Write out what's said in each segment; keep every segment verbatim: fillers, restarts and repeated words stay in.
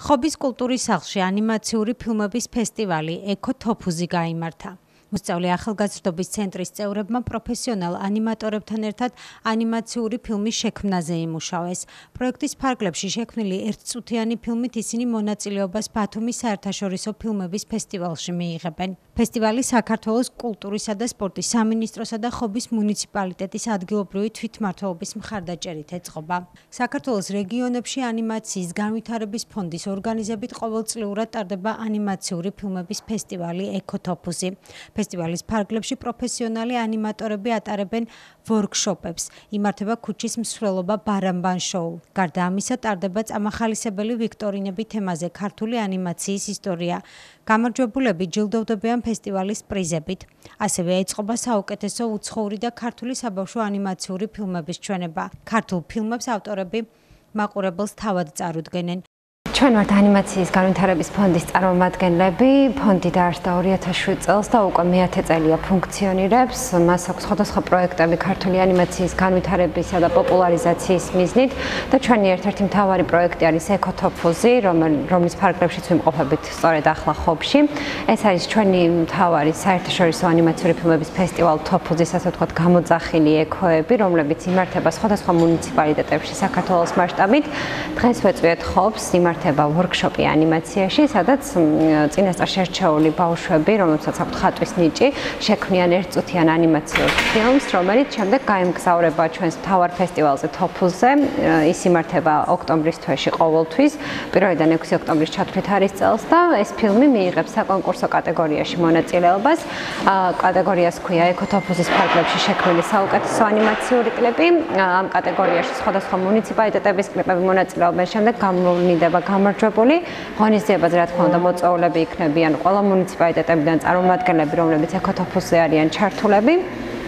ხობის კულტურის სახლში ანიმაციური ფილმების ფესტივალი ეკო თოფუზი გაიმართა. მოსწავლე ახალგაზრდობის ცენტრის წევრებმა პროფესიონალ ანიმატორებთან ერთად ანიმაციური ფილმის შექმნაზე იმუშავეს. პროექტის ფარგლებში შექმნილი ერთწუთიანი ფილმით ისინი მონაწილეობას ბათუმის საერთაშორისო ფილმების ფესტივალში მიიღებენ. ფესტივალი საქართველოს კულტურისა და სპორტის სამინისტროსა და ხობის მუნიციპალიტეტის ადგილობრივი თვითმმართველობის მხარდაჭერით ეწყობა. საქართველოს რეგიონებში ანიმაციის განვითარების ფონდის ორგანიზებით ყოველწლიურად ტარდება ანიმაციური ფილმების ფესტივალი ეკო თოფუზი. ფესტივალის ფარგლებში პროფესიონალი ანიმატორები ატარებენ ვორქშოპებს. იმართება ქუჩის მსვლელობა ბარამბან შოუ. გარდა ამისა ტარდება წამახალისებელი ვიქტორინები თემაზე ქართული ანიმაციის ისტორია. გამარჯვებულები ჯილდოვდებიან ფესტივალის პრიზებით. ასევე ეწყობა საუკეთესო უცხოური და ქართული საბავშვო ანიმაციური ფილმების ჩვენება. ქართულ ფილმებს ავტორები მაყურებელს თავად წარუდგენენ. ჩვენ ვართ ანიმაციის განვითარების ფონდის წარმომადგენლები. ფონდი დაარსდა ორი ათას შვიდ წელს და უკვე მეათე წელია ფუნქციონირებს. მას აქვს სხვადასხვა პროექტები ქართული ანიმაციის განვითარებისა და პოპულარიზაციის მიზნით და ჩვენი ერთ-ერთი მთავარი პროექტი არის ეკო თოფუზი, რომლის ფარგლებშიც ვიმყოფებით სწორედ ახლა ხობში. ეს არის ჩვენი მთავარი საერთაშორისო ანიმაციური ფილმების ფესტივალ თოფუზის, ასე ვთქვათ, გამოძახილი ეკოები, რომლებიც იმართება სხვადასხვა მუნიციპალიტეტებში საქართველოს მასშტაბით. დღეს ვეწვიეთ ხობს იმართება ვორქშოპი ანიმაციაში, სადაც წინასწარ შერჩეული ბავშვები, რომლებსაც აქვთ ხატვის ნიჭი, შექმნიან ერთწუთიან ანიმაციურ ფილმს, რომელიც შემდეგ გაემგზავრება ჩვენს მთავარ ფესტივალზე თოფუზზე. ის იმართება ოქტომბრის თვეში ყოველთვის, პირველიდან ექვსი ოქტომბრის ჩათვლით არის წელს და ეს ფილმი მიიღებს საკონკურსო კატეგორიაში მონაწილეობას. კატეგორიას ჰქვია ეკო თოფუზის ფარგლებში შექმნილი საუკეთესო ანიმაციური კლიპი. ამ კატეგორიაში სხვადასხვა მუნიციპალიტეტების კლიპები მონაწილეობენ, შემდეგ გამოვიდა გამარჯვებული. ღონისძიებაზე რა თქმა უნდა მოწვეულები იქნებიან ყველა მუნიციპალიტეტებიდან წარმომადგენლები, რომლებიც ეკო თოფუზზე არიან ჩართულები.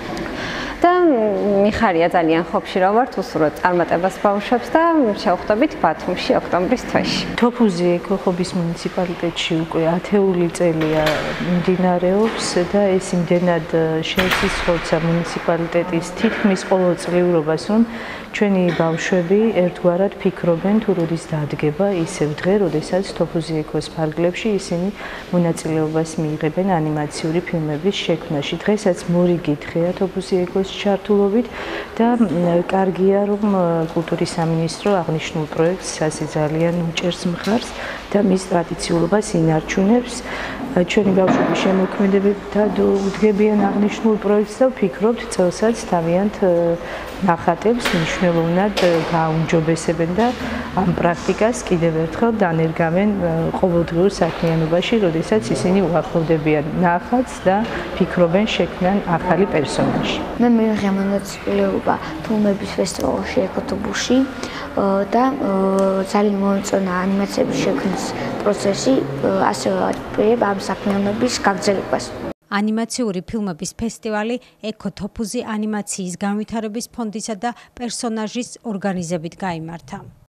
და მიხარია ძალიან ხობში რომ ვართ, უსურვოთ წარმატებას ბავშვებს და შევხვდებით ბათუმში ოქტომბრის თვეში. თოფუზი ეკო ხობის მუნიციპალიტეტში უკვე ათეული წელია მიმდინარეობს და ეს იმდენად შეციცხოვცა მუნიციპალიტეტის თითქმის ყოველწლიურობას, რომ ჩვენი ბავშვები ერთგვარად ფიქრობენ თუ როდის დადგება ისევ დღე, როდესაც თოფუზი ეკოს ფარგლებში ისინი მონაწილეობას მიიღებენ ანიმაციური ფილმების შექმნაში. დღესაც მორიგი დღეა თოფუზი ეკოს ჩართულობით და კარგია რომ კულტურის სამინისტრო აღნიშნულ პროექტს ასე ძალიან უჭერს მხარს და მის ტრადიციულობას ინარჩუნებს. ჩვენი ბავშვები შემოქმედებითად უდგებიან აღნიშნულ პროექტს და ვფიქრობთ წელსაც თავიანთ ნახატებს მნიშვნელოვნად გააუმჯობესებენ და ამ პრაქტიკას კიდევ ერთხელ დანერგავენ ყოველდღიურ საქმიანობაში, როდესაც ისინი უახლოვდებიან ნახატს და ფიქრობენ შექმნან ახალი პერსონაჟი. მე მიიღე მონაწილეობა ფილმების ფესტივალში ეკო თოფუზში და ძალიან მომწონა ანიმაციების შექმნის პროცესი, ასევე ვაპირებ ამ საქმიანობის გაგრძელებას. ანიმაციური ფილმების ფესტივალი ეკო თოფუზი ანიმაციის განვითარების ფონდისა და პერსონაჟის ორგანიზებით გაიმართა.